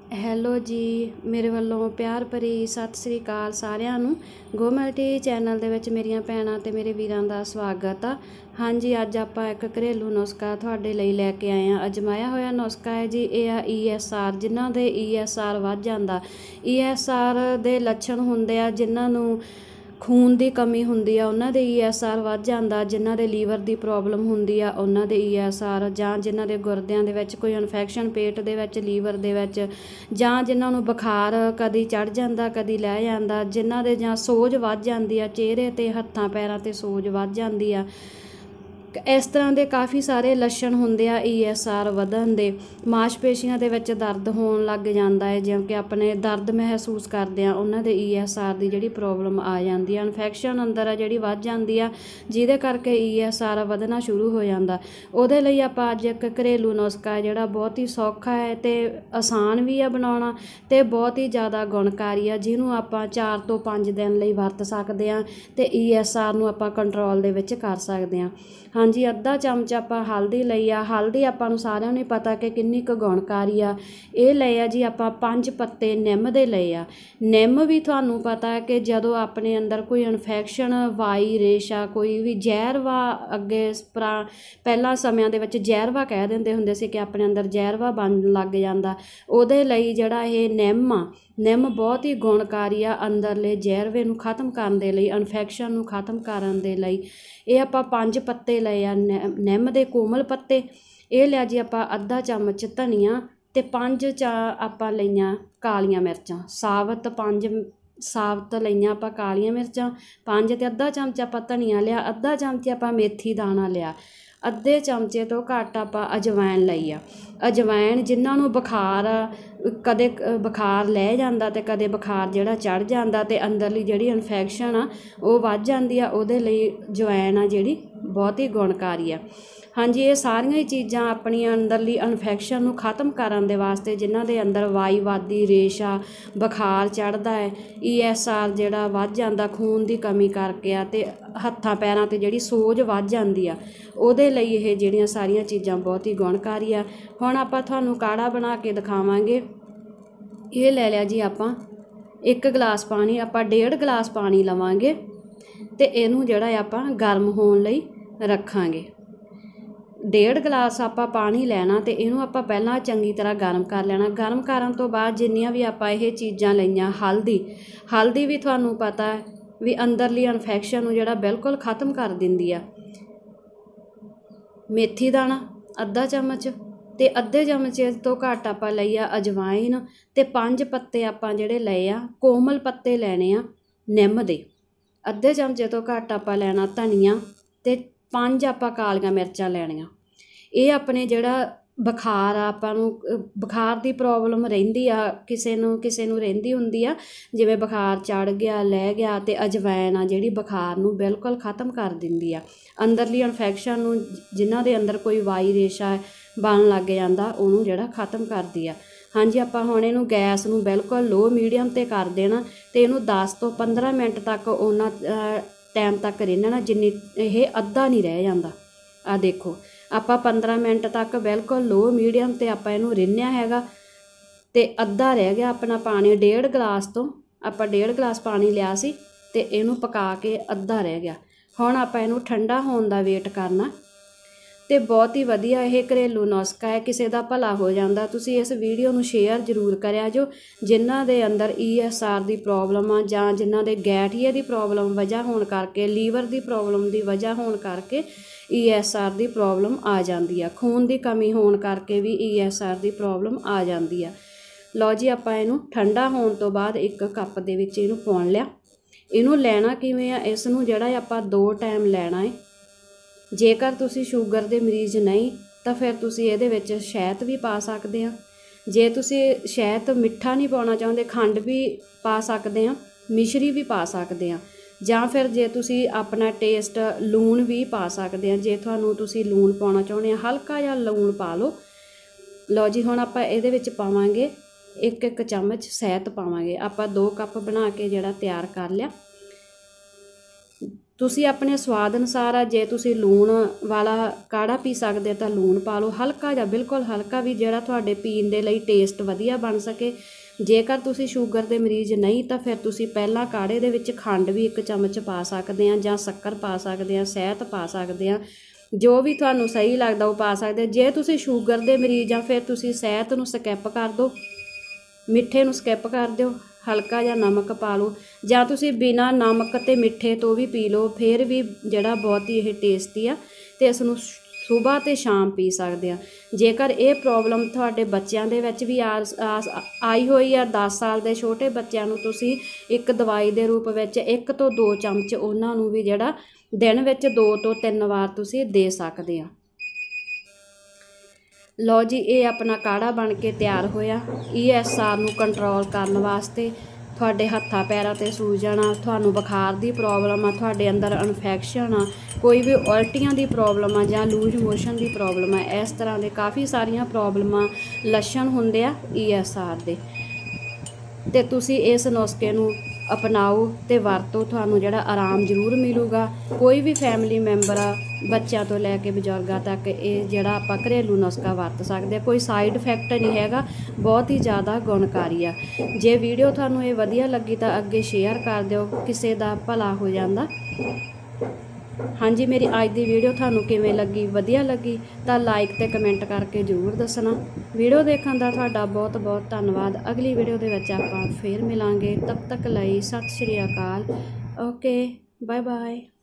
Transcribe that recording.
Hello ਜੀ, ਮੇਰੇ ਵੱਲੋਂ ਪਿਆਰ ਭਰੀ ਸਤਿ ਸ੍ਰੀ ਅਕਾਲ ਸਾਰਿਆਂ ਨੂੰ। ਗੋਮਲਟੀ ਚੈਨਲ ਦੇ ਵਿੱਚ ਮੇਰੀਆਂ ਭੈਣਾਂ ਤੇ ਮੇਰੇ ਵੀਰਾਂ ਦਾ ਸਵਾਗਤ ਆ। ਹਾਂਜੀ, ਅੱਜ ਆਪਾਂ ਇੱਕ ਘਰੇਲੂ ਨੁਸਖਾ ਤੁਹਾਡੇ ਲਈ ਲੈ ਕੇ ਆਏ ਹਾਂ। ਅਜਮਾਇਆ ਹੋਇਆ ਨੁਸਖਾ ਹੈ ਜੀ। ਇਹ ਆ ESR, ਜਿਨ੍ਹਾਂ ਦੇ ESR ਵੱਧ ਜਾਂਦਾ। ESR ਦੇ ਲੱਛਣ ਹੁੰਦੇ ਆ ਜਿਨ੍ਹਾਂ ਨੂੰ ਖੂਨ ਦੀ ਕਮੀ ਹੁੰਦੀ ਆ, ਉਹਨਾਂ ਦੇ ESR ਵੱਧ ਜਾਂਦਾ। ਜਿਨ੍ਹਾਂ ਦੇ ਲੀਵਰ ਦੀ ਪ੍ਰੋਬਲਮ ਹੁੰਦੀ ਆ ਉਹਨਾਂ ਦੇ ESR, ਜਾਂ ਜਿਨ੍ਹਾਂ ਦੇ ਗੁਰਦਿਆਂ ਦੇ ਵਿੱਚ ਕੋਈ ਇਨਫੈਕਸ਼ਨ, ਪੇਟ ਦੇ ਵਿੱਚ, ਲੀਵਰ ਦੇ ਵਿੱਚ, ਜਾਂ ਜਿਨ੍ਹਾਂ ਨੂੰ ਬੁਖਾਰ ਕਦੀ ਚੜ੍ਹ ਜਾਂਦਾ ਕਦੀ ਲੈ ਜਾਂਦਾ, ਜਿਨ੍ਹਾਂ ਦੇ ਜਾਂ ਸੋਜ ਵੱਧ ਜਾਂਦੀ ਆ, ਚਿਹਰੇ 'ਤੇ ਹੱਥਾਂ ਪੈਰਾਂ 'ਤੇ ਸੋਜ ਵੱਧ ਜਾਂਦੀ ਆ। ਇਸ ਤਰ੍ਹਾਂ ਦੇ ਕਾਫੀ ਸਾਰੇ ਲੱਛਣ ਹੁੰਦੇ ਆ ESR ਵਧਣ ਦੇ। ਮਾਸਪੇਸ਼ੀਆਂ ਦੇ ਵਿੱਚ ਦਰਦ ਹੋਣ ਲੱਗ ਜਾਂਦਾ ਹੈ, ਜਿਵੇਂ ਕਿ ਆਪਣੇ ਦਰਦ ਮਹਿਸੂਸ ਕਰਦੇ ਆ, ਉਹਨਾਂ ਦੇ ESR ਦੀ ਜਿਹੜੀ ਪ੍ਰੋਬਲਮ ਆ ਜਾਂਦੀ ਆ। ਇਨਫੈਕਸ਼ਨ ਅੰਦਰ ਆ ਜਿਹੜੀ ਵੱਧ ਜਾਂਦੀ ਆ, ਜਿਹਦੇ ਕਰਕੇ ESR ਵਧਣਾ ਸ਼ੁਰੂ ਹੋ ਜਾਂਦਾ। ਉਹਦੇ ਲਈ ਆਪਾਂ ਅੱਜ ਇੱਕ ਘਰੇਲੂ ਨੁਸਖਾ ਹੈ ਜਿਹੜਾ ਬਹੁਤ ਹੀ ਸੌਖਾ ਹੈ ਅਤੇ ਆਸਾਨ ਵੀ ਆ ਬਣਾਉਣਾ, ਅਤੇ ਬਹੁਤ ਹੀ ਜ਼ਿਆਦਾ ਗੁਣਕਾਰੀ ਆ, ਜਿਹਨੂੰ ਆਪਾਂ 4 ਤੋਂ 5 ਦਿਨ ਲਈ ਵਰਤ ਸਕਦੇ ਹਾਂ ਅਤੇ ESR ਨੂੰ ਆਪਾਂ ਕੰਟਰੋਲ ਦੇ ਵਿੱਚ ਕਰ ਸਕਦੇ ਹਾਂ। ਹਾਂਜੀ, ਅੱਧਾ ਚਮਚ ਆਪਾਂ ਹਲਦੀ ਲਈ ਆ। ਹਲਦੀ ਆਪਾਂ ਨੂੰ ਸਾਰਿਆਂ ਨੂੰ ਹੀ ਪਤਾ ਕਿ ਕਿੰਨੀ ਕੁ ਗੁਣਕਾਰੀ ਆ। ਇਹ ਲਏ ਆ ਜੀ ਆਪਾਂ 5 ਪੱਤੇ ਨਿੰਮ ਦੇ ਲਏ ਆ। ਨਿੰਮ ਵੀ ਤੁਹਾਨੂੰ ਪਤਾ ਹੈ ਕਿ ਜਦੋਂ ਆਪਣੇ ਅੰਦਰ ਕੋਈ ਇਨਫੈਕਸ਼ਨ, ਵਾਈ ਰੇਸ਼ਾ, ਕੋਈ ਵੀ ਜ਼ਹਿਰਵਾ, ਅੱਗੇ ਪਹਿਲਾਂ ਸਮਿਆਂ ਦੇ ਵਿੱਚ ਜ਼ਹਿਰਵਾ ਕਹਿ ਦਿੰਦੇ ਹੁੰਦੇ ਸੀ ਕਿ ਆਪਣੇ ਅੰਦਰ ਜ਼ਹਿਰਵਾ ਬਣਨ ਲੱਗ ਜਾਂਦਾ, ਉਹਦੇ ਲਈ ਜਿਹੜਾ ਇਹ ਨਿੰਮ ਆ, ਨਿੰਮ ਬਹੁਤ ਹੀ ਗੁਣਕਾਰੀ ਆ ਅੰਦਰਲੇ ਜ਼ਹਿਰਵੇ ਨੂੰ ਖ਼ਤਮ ਕਰਨ ਦੇ ਲਈ, ਇਨਫੈਕਸ਼ਨ ਨੂੰ ਖ਼ਤਮ ਕਰਨ ਦੇ ਲਈ। ਇਹ ਆਪਾਂ 5 ਪੱਤੇ ਲਏ ਆ ਨਿੰਮ ਦੇ, ਕੋਮਲ ਪੱਤੇ। ਇਹ ਲਿਆ ਜੀ ਆਪਾਂ ਅੱਧਾ ਚਮਚ ਧਨੀਆ, ਅਤੇ 5 ਆਪਾਂ ਲਈਆਂ ਕਾਲੀਆਂ ਮਿਰਚਾਂ ਸਾਬਤ। 5 ਸਾਬਤ ਲਈਆਂ ਆਪਾਂ ਕਾਲੀਆਂ ਮਿਰਚਾਂ 5, ਅਤੇ ਅੱਧਾ ਚਮਚ ਆਪਾਂ ਧਨੀਆ ਲਿਆ। ਅੱਧਾ ਚਮਚ ਆਪਾਂ ਮੇਥੀ ਦਾਣਾ ਲਿਆ। ਅੱਧੇ ਚਮਚੇ ਤੋਂ ਘੱਟ ਆਪਾਂ ਅਜਵਾਇਣ ਲਈ ਆ। ਅਜਵਾਇਣ ਜਿਨ੍ਹਾਂ ਨੂੰ ਬੁਖਾਰ, ਕਦੇ ਬੁਖਾਰ ਲੈ ਜਾਂਦਾ ਅਤੇ ਕਦੇ ਬੁਖਾਰ ਜਿਹੜਾ ਚੜ੍ਹ ਜਾਂਦਾ ਅਤੇ ਅੰਦਰਲੀ ਜਿਹੜੀ ਇਨਫੈਕਸ਼ਨ ਆ ਉਹ ਵੱਧ ਜਾਂਦੀ ਆ, ਉਹਦੇ ਲਈ ਅਜਵਾਇਣ ਆ ਜਿਹੜੀ ਬਹੁਤ ਹੀ ਗੁਣਕਾਰੀ ਆ। ਹਾਂਜੀ, ਇਹ ਸਾਰੀਆਂ ਹੀ ਚੀਜ਼ਾਂ ਆਪਣੀਆਂ ਅੰਦਰਲੀ ਇਨਫੈਕਸ਼ਨ ਨੂੰ ਖ਼ਤਮ ਕਰਨ ਦੇ ਵਾਸਤੇ, ਜਿਨ੍ਹਾਂ ਦੇ ਅੰਦਰ ਵਾਈ ਵੱਧਦੀ, ਰੇਸ਼ਾ, ਬੁਖਾਰ ਚੜ੍ਹਦਾ ਹੈ, ESR ਜਿਹੜਾ ਵੱਧ ਜਾਂਦਾ ਖੂਨ ਦੀ ਕਮੀ ਕਰਕੇ ਆ, ਅਤੇ ਹੱਥਾਂ ਪੈਰਾਂ 'ਤੇ ਜਿਹੜੀ ਸੋਜ ਵੱਧ ਜਾਂਦੀ ਆ, ਉਹਦੇ ਲਈ ਇਹ ਜਿਹੜੀਆਂ ਸਾਰੀਆਂ ਚੀਜ਼ਾਂ ਬਹੁਤ ਹੀ ਗੁਣਕਾਰੀ ਆ। ਹੁਣ ਆਪਾਂ ਤੁਹਾਨੂੰ ਕਾੜਾ ਬਣਾ ਕੇ ਦਿਖਾਵਾਂਗੇ। ਇਹ ਲੈ ਲਿਆ ਜੀ ਆਪਾਂ 1 ਗਲਾਸ ਪਾਣੀ। ਆਪਾਂ 1.5 ਗਲਾਸ ਪਾਣੀ ਲਵਾਂਗੇ ਅਤੇ ਇਹਨੂੰ ਜਿਹੜਾ ਆਪਾਂ ਗਰਮ ਹੋਣ ਲਈ ਰੱਖਾਂਗੇ। 1.5 ਗਲਾਸ ਆਪਾਂ ਪਾਣੀ ਲੈਣਾ ਅਤੇ ਇਹਨੂੰ ਆਪਾਂ ਪਹਿਲਾਂ ਚੰਗੀ ਤਰ੍ਹਾਂ ਗਰਮ ਕਰ ਲੈਣਾ। ਗਰਮ ਕਰਨ ਤੋਂ ਬਾਅਦ ਜਿੰਨੀਆਂ ਵੀ ਆਪਾਂ ਇਹ ਚੀਜ਼ਾਂ ਲਈਆਂ, ਹਲਦੀ ਵੀ ਤੁਹਾਨੂੰ ਪਤਾ ਹੈ ਵੀ ਅੰਦਰਲੀ ਇਨਫੈਕਸ਼ਨ ਨੂੰ ਜਿਹੜਾ ਬਿਲਕੁਲ ਖ਼ਤਮ ਕਰ ਦਿੰਦੀ ਆ। ਮੇਥੀ ਦਾਣਾ ਅੱਧਾ ਚਮਚ, ਅਤੇ ਅੱਧੇ ਚਮਚੇ ਤੋਂ ਘੱਟ ਆਪਾਂ ਲਈ ਆ ਅਜਵਾਇਣ, ਅਤੇ 5 ਪੱਤੇ ਆਪਾਂ ਜਿਹੜੇ ਲਏ ਆ, ਕੋਮਲ ਪੱਤੇ ਲੈਣੇ ਆ ਨਿੰਮ ਦੇ। ਅੱਧੇ ਚਮਚੇ ਤੋਂ ਘੱਟ ਆਪਾਂ ਲੈਣਾ ਧਨੀਆ, ਅਤੇ 5 ਆਪਾਂ ਕਾਲੀਆਂ ਮਿਰਚਾਂ ਲੈਣੀਆਂ। ਇਹ ਆਪਣੇ ਜਿਹੜਾ ਬੁਖਾਰ ਆ, ਆਪਾਂ ਨੂੰ ਬੁਖਾਰ ਦੀ ਪ੍ਰੋਬਲਮ ਰਹਿੰਦੀ ਆ, ਕਿਸੇ ਨੂੰ ਰਹਿੰਦੀ ਹੁੰਦੀ ਆ, ਜਿਵੇਂ ਬੁਖਾਰ ਚੜ੍ਹ ਗਿਆ, ਲੈ ਗਿਆ, ਅਤੇ ਅਜਵਾਇਣ ਆ ਜਿਹੜੀ ਬੁਖਾਰ ਨੂੰ ਬਿਲਕੁਲ ਖ਼ਤਮ ਕਰ ਦਿੰਦੀ ਆ। ਅੰਦਰਲੀ ਇਨਫੈਕਸ਼ਨ ਨੂੰ, ਜਿਨ੍ਹਾਂ ਦੇ ਅੰਦਰ ਕੋਈ ਵਾਈ ਰੇਸ਼ਾ ਬਣਨ ਲੱਗ ਜਾਂਦਾ, ਉਹਨੂੰ ਜਿਹੜਾ ਖ਼ਤਮ ਕਰਦੀ ਆ। ਹਾਂਜੀ, ਆਪਾਂ ਹੁਣ ਇਹਨੂੰ ਗੈਸ ਨੂੰ ਬਿਲਕੁਲ ਲੋ ਮੀਡੀਅਮ 'ਤੇ ਕਰ ਦੇਣਾ, ਅਤੇ ਇਹਨੂੰ 10 ਤੋਂ 15 ਮਿੰਟ ਤੱਕ ਉਹਨਾਂ ਟਾਈਮ ਤੱਕ ਰਿੰਨ੍ਹਣਾ ਜਿੰਨੀ ਇਹ ਅੱਧਾ ਨਹੀਂ ਰਹਿ ਜਾਂਦਾ। ਆਹ ਦੇਖੋ, ਆਪਾਂ 15 ਮਿੰਟ ਤੱਕ ਬਿਲਕੁਲ ਲੋ ਮੀਡੀਅਮ 'ਤੇ ਆਪਾਂ ਇਹਨੂੰ ਰਿੰਨ੍ਹਿਆ ਹੈਗਾ, ਅਤੇ ਅੱਧਾ ਰਹਿ ਗਿਆ ਆਪਣਾ ਪਾਣੀ। 1.5 ਗਲਾਸ ਤੋਂ ਆਪਾਂ 1.5 ਗਲਾਸ ਪਾਣੀ ਲਿਆ ਸੀ, ਅਤੇ ਇਹਨੂੰ ਪਕਾ ਕੇ ਅੱਧਾ ਰਹਿ ਗਿਆ। ਹੁਣ ਆਪਾਂ ਇਹਨੂੰ ਠੰਡਾ ਹੋਣ ਦਾ ਵੇਟ ਕਰਨਾ। ਅਤੇ ਬਹੁਤ ਹੀ ਵਧੀਆ ਇਹ ਘਰੇਲੂ ਨੁਸਖਾ ਹੈ, ਕਿਸੇ ਦਾ ਭਲਾ ਹੋ ਜਾਂਦਾ। ਤੁਸੀਂ ਇਸ ਵੀਡੀਓ ਨੂੰ ਸ਼ੇਅਰ ਜ਼ਰੂਰ ਕਰਿਆ ਜੋ, ਜਿਨ੍ਹਾਂ ਦੇ ਅੰਦਰ ESR ਦੀ ਪ੍ਰੋਬਲਮ ਆ, ਜਾਂ ਜਿਨ੍ਹਾਂ ਦੇ ਗੈਠੀਏ ਦੀ ਪ੍ਰੋਬਲਮ ਵਜ੍ਹਾ ਹੋਣ ਕਰਕੇ, ਲੀਵਰ ਦੀ ਪ੍ਰੋਬਲਮ ਦੀ ਵਜ੍ਹਾ ਹੋਣ ਕਰਕੇ ESR ਦੀ ਪ੍ਰੋਬਲਮ ਆ ਜਾਂਦੀ ਆ। ਖੂਨ ਦੀ ਕਮੀ ਹੋਣ ਕਰਕੇ ਵੀ ESR ਦੀ ਪ੍ਰੋਬਲਮ ਆ ਜਾਂਦੀ ਆ। ਲਓ ਜੀ, ਆਪਾਂ ਇਹਨੂੰ ਠੰਡਾ ਹੋਣ ਤੋਂ ਬਾਅਦ 1 ਕੱਪ ਦੇ ਵਿੱਚ ਇਹਨੂੰ ਪਾਉਣ ਲਿਆ। ਇਹਨੂੰ ਲੈਣਾ ਕਿਵੇਂ ਆ, ਇਸ ਨੂੰ ਜਿਹੜਾ ਆਪਾਂ 2 ਟਾਈਮ ਲੈਣਾ ਹੈ। ਜੇਕਰ ਤੁਸੀਂ ਸ਼ੂਗਰ ਦੇ ਮਰੀਜ਼ ਨਹੀਂ ਤਾਂ ਫਿਰ ਤੁਸੀਂ ਇਹਦੇ ਵਿੱਚ ਸ਼ਹਿਦ ਵੀ ਪਾ ਸਕਦੇ ਆ। ਜੇ ਤੁਸੀਂ ਸ਼ਹਿਦ ਮਿੱਠਾ ਨਹੀਂ ਪਾਉਣਾ ਚਾਹੁੰਦੇ, ਖੰਡ ਵੀ ਪਾ ਸਕਦੇ ਆ, ਮਿਸ਼ਰੀ ਵੀ ਪਾ ਸਕਦੇ ਆ, ਜਾਂ ਫਿਰ ਜੇ ਤੁਸੀਂ ਆਪਣਾ ਟੇਸਟ ਲੂਣ ਵੀ ਪਾ ਸਕਦੇ ਆ। ਜੇ ਤੁਸੀਂ ਲੂਣ ਪਾਉਣਾ ਚਾਹੁੰਦੇ ਆ, ਹਲਕਾ ਜਿਹਾ ਲੂਣ ਪਾ ਲਓ। ਲਓ ਜੀ, ਹੁਣ ਆਪਾਂ ਇਹਦੇ ਵਿੱਚ ਪਾਵਾਂਗੇ 1 ਚਮਚ ਸ਼ਹਿਦ ਪਾਵਾਂਗੇ। ਆਪਾਂ 2 ਕੱਪ ਬਣਾ ਕੇ ਜਿਹੜਾ ਤਿਆਰ ਕਰ ਲਿਆ। ਤੁਸੀਂ ਆਪਣੇ ਸਵਾਦ ਅਨੁਸਾਰ ਆ, ਜੇ ਤੁਸੀਂ ਲੂਣ ਵਾਲਾ ਕਾੜਾ ਪੀ ਸਕਦੇ ਤਾਂ ਲੂਣ ਪਾ ਲਓ, ਹਲਕਾ ਜਾਂ ਬਿਲਕੁਲ ਹਲਕਾ ਵੀ, ਜਿਹੜਾ ਤੁਹਾਡੇ ਪੀਣ ਦੇ ਲਈ ਟੇਸਟ ਵਧੀਆ ਬਣ ਸਕੇ। ਜੇਕਰ ਤੁਸੀਂ ਸ਼ੂਗਰ ਦੇ ਮਰੀਜ਼ ਨਹੀਂ ਤਾਂ ਫਿਰ ਤੁਸੀਂ ਪਹਿਲਾਂ ਕਾੜੇ ਦੇ ਵਿੱਚ ਖੰਡ ਵੀ 1 ਚਮਚ ਪਾ ਸਕਦੇ ਆ, ਜਾਂ ਸ਼ੱਕਰ ਪਾ ਸਕਦੇ ਆ, ਸ਼ਹਿਦ ਪਾ ਸਕਦੇ ਆ, ਜੋ ਵੀ ਤੁਹਾਨੂੰ ਸਹੀ ਲੱਗਦਾ ਉਹ ਪਾ ਸਕਦੇ। ਜੇ ਤੁਸੀਂ ਸ਼ੂਗਰ ਦੇ ਮਰੀਜ਼ ਆ ਫਿਰ ਤੁਸੀਂ ਸ਼ਹਿਦ ਨੂੰ ਸਕਿਪ ਕਰ ਦਿਓ, ਮਿੱਠੇ ਨੂੰ ਸਕਿਪ ਕਰ ਦਿਓ, ਹਲਕਾ ਜਿਹਾ ਨਮਕ ਪਾ ਲਓ, ਜਾਂ ਤੁਸੀਂ ਬਿਨਾਂ ਨਮਕ ਅਤੇ ਮਿੱਠੇ ਤੋਂ ਵੀ ਪੀ ਲਓ, ਫਿਰ ਵੀ ਜਿਹੜਾ ਬਹੁਤ ਹੀ ਇਹ ਟੇਸਟੀ ਆ, ਅਤੇ ਇਸ ਨੂੰ ਸੁਬਾਹ ਅਤੇ ਸ਼ਾਮ ਪੀ ਸਕਦੇ ਆ। ਜੇਕਰ ਇਹ ਪ੍ਰੋਬਲਮ ਤੁਹਾਡੇ ਬੱਚਿਆਂ ਦੇ ਵਿੱਚ ਵੀ ਆਈ ਹੋਈ ਆ, 10 ਸਾਲ ਦੇ ਛੋਟੇ ਬੱਚਿਆਂ ਨੂੰ ਤੁਸੀਂ ਇੱਕ ਦਵਾਈ ਦੇ ਰੂਪ ਵਿੱਚ 1 ਤੋਂ 2 ਚਮਚ ਉਹਨਾਂ ਨੂੰ ਵੀ ਜਿਹੜਾ ਦਿਨ ਵਿੱਚ 2 ਤੋਂ 3 ਵਾਰ ਤੁਸੀਂ ਦੇ ਸਕਦੇ ਆ। ਲਓ ਜੀ, ਇਹ ਆਪਣਾ ਕਾੜਾ ਬਣ ਕੇ ਤਿਆਰ ਹੋਇਆ। ESR ਨੂੰ ਕੰਟਰੋਲ ਕਰਨ ਵਾਸਤੇ, ਤੁਹਾਡੇ ਹੱਥਾਂ ਪੈਰਾਂ 'ਤੇ ਸੂਜਨ ਆ, ਤੁਹਾਨੂੰ ਬੁਖਾਰ ਦੀ ਪ੍ਰੋਬਲਮ ਆ, ਤੁਹਾਡੇ ਅੰਦਰ ਇਨਫੈਕਸ਼ਨ ਆ, ਕੋਈ ਵੀ ਉਲਟੀਆਂ ਦੀ ਪ੍ਰੋਬਲਮ ਆ, ਜਾਂ ਲੂਜ਼ ਮੋਸ਼ਨ ਦੀ ਪ੍ਰੋਬਲਮ ਆ, ਇਸ ਤਰ੍ਹਾਂ ਦੇ ਕਾਫੀ ਸਾਰੀਆਂ ਪ੍ਰੋਬਲਮਾਂ ਲੱਛਣ ਹੁੰਦੇ ਆ ESR ਦੇ। ਅਤੇ ਤੁਸੀਂ ਇਸ ਨੁਸਖੇ ਨੂੰ ਅਪਣਾਓ ਅਤੇ ਵਰਤੋ, ਤੁਹਾਨੂੰ ਜਿਹੜਾ ਆਰਾਮ ਜ਼ਰੂਰ ਮਿਲੂਗਾ। ਕੋਈ ਵੀ ਫੈਮਿਲੀ ਮੈਂਬਰ ਆ, ਬੱਚਿਆਂ ਤੋਂ ਲੈ ਕੇ ਬਜ਼ੁਰਗਾਂ ਤੱਕ, ਇਹ ਜਿਹੜਾ ਆਪਾਂ ਘਰੇਲੂ ਨੁਸਖਾ ਵਰਤ ਸਕਦੇ ਆ। ਕੋਈ ਸਾਈਡ ਇਫੈਕਟ ਨਹੀਂ ਹੈਗਾ, ਬਹੁਤ ਹੀ ਜ਼ਿਆਦਾ ਗੁਣਕਾਰੀ ਆ। ਜੇ ਵੀਡੀਓ ਤੁਹਾਨੂੰ ਇਹ ਵਧੀਆ ਲੱਗੀ ਤਾਂ ਅੱਗੇ ਸ਼ੇਅਰ ਕਰ ਦਿਓ, ਕਿਸੇ ਦਾ ਭਲਾ ਹੋ ਜਾਂਦਾ। ਹਾਂਜੀ, ਮੇਰੀ ਅੱਜ ਦੀ ਵੀਡੀਓ ਤੁਹਾਨੂੰ ਕਿਵੇਂ ਲੱਗੀ? ਵਧੀਆ ਲੱਗੀ ਤਾਂ ਲਾਈਕ ਅਤੇ ਕਮੈਂਟ ਕਰਕੇ ਜ਼ਰੂਰ ਦੱਸਣਾ। ਵੀਡੀਓ ਦੇਖਣ ਦਾ ਤੁਹਾਡਾ ਬਹੁਤ ਬਹੁਤ ਧੰਨਵਾਦ। ਅਗਲੀ ਵੀਡੀਓ ਦੇ ਵਿੱਚ ਆਪਾਂ ਫੇਰ ਮਿਲਾਂਗੇ। ਤਬ ਤੱਕ ਲਈ ਸਤਿ ਸ਼੍ਰੀ ਅਕਾਲ। Okay, bye bye.